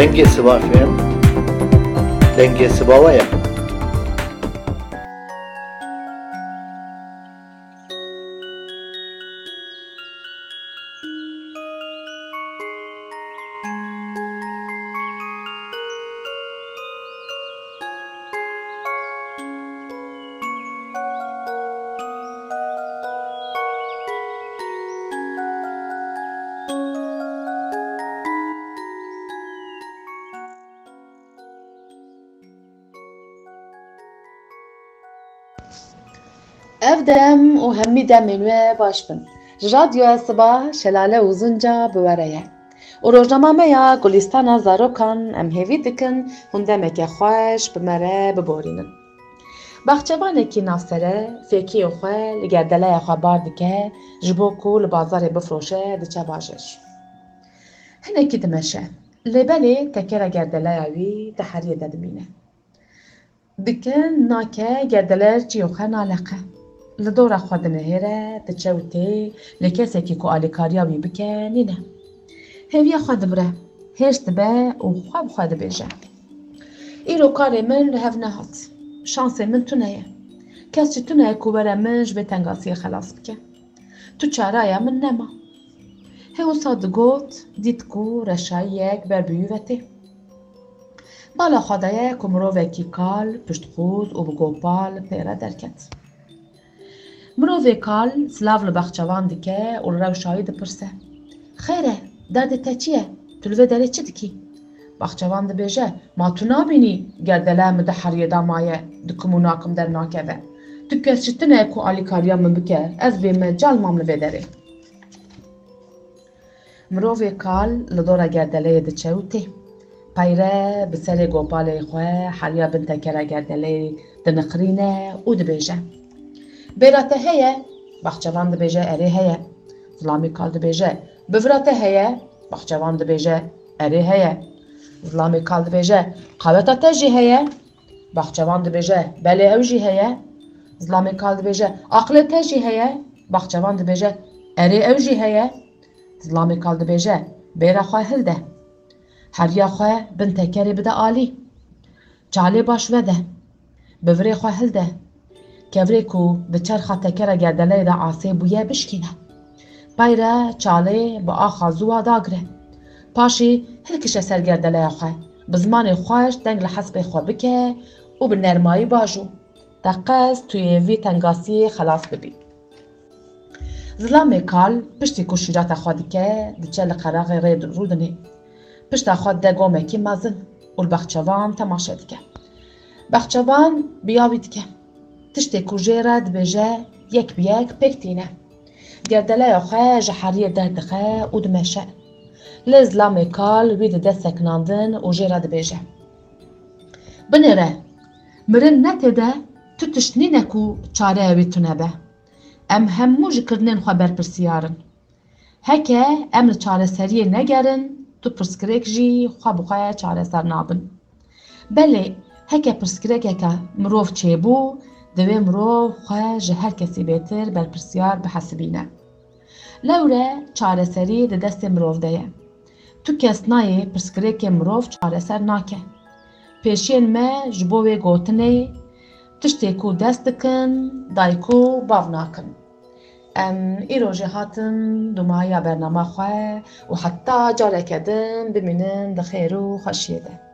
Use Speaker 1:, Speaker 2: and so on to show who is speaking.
Speaker 1: Dengesi var film. Dengesi babaya.
Speaker 2: Ev dem û hemî demên we baş bin. Ji radyoya siba şelale uzunca bi were ye. û rojnama me ya Gulîstana Zarokan em hêvî dikin hûn demeke xweş bi me re biborînin. Baxçevanekî navsere fêkiyê xwe li gerdeleya xwe bar dike ji bo ku li bazarê bifroşe diçe bajêr. Hinekî dimeşe. Lêbelê tekera gerdeleya wî di heriyê de dimîne. Dikin nake gerdeler çiyê xwe naleqe. Li dora xwe dinihêre, diçe û tê lê kesekî ku alîkariya wî bike nîne. Hêviya xwe dibire, hêrs dibe û xwe bi xwe dibêje. Îro karê min li hev nehat. Şansê min tune ye. Kes jî tune ye ku were min ji vê tengasiyê xelas bike. Tu çaraya min nema. Hêwisa digot, dît ku reşayiyek ber bi wî ve tê. Bala xwe de ye ku mirovekî kal, piştxûz û bi gopal pêre derket. Mirovê kal silav li baxçevan dike û li rewşayî dipirse. Xêr e, derdê te çi ye? Tu li vê derê çi dikî? Baxçevan dibêje, ma tu nabînî gerdelea min di heriyê de maye, dikim û nakim dernakeve. Tu kes jî tune ye ku alîkariya min bike, ez bê me calmam li vê derê. Mirovê kal li dora gerdeleyê diçe û tê. Peyre bi serê gopalê xwe heriya bin tekera gerdeleyê diniqirîne û dibêje. Bêra te heye? Baxçevan dibêje erê heye. Zilamê kal dibêje bivira te heye? Baxçevan dibêje erê heye. Zilamê kal dibêje qeweta te jî heye? Baxçevan dibêje belê ew jî heye. Zilamê kal dibêje aqilê te jî heye? Baxçevan dibêje erê ew jî heye. Zilamê kal dibêje bêra xwe hilde. Heriya xwe bin tekerê bide alî. Çalê baş vede. Bivirê xwe hilde. Kevirê ku bi çerxa tekera gerdeleyê de asê bûye bişkîne. Peyre çalê bi axa zûwa dagire. Paşî hilkişe ser gerdeleya xwe. Bi zimanê xweş deng li hespê xwe bike û bi nermayî bajû. Te qes tu yê vî tengasiyê xelas bibî. Zilamê kal piştî ku şîrata xwe dike diçe li qeraxê rê rûdinê. Pişta xwe de gomekî mezin û li baxçevan temaşe dike. Baxçevan biyavî dike. Tiştê ku jê re dibêje yek bi yek pêk tîne. Gerdeleya xwe ji heriyê derdixe û dimeşe. Lê zilamê kal wî dide seknandin û jê re dibêje. Binêre, mirin netêde tu tiştînîne ku çareya wî tune be. Em hemû ji kirinên xwe berpirsiyarin. Heke em li çareseriyê negerin, tu pirsgirêk jî xwe bi xwe çareser nabin. Belê heke pirsgirêkeke mirov çêbû, divê mirov xwe ji her kesî bêtir berpirsiyar bihesibîne. Lewre çareserî di destê mirov de ye. Tu kes nayê pirsgirêkê mirov çareser nake. Pêşiyên me ji bo wê gotinê tiştê ku dest dikin, dayîku bav nakin. Em îro jî hatin dûmahiya bername xwe û heta careke din bimînin di xêr û xweşiyê de.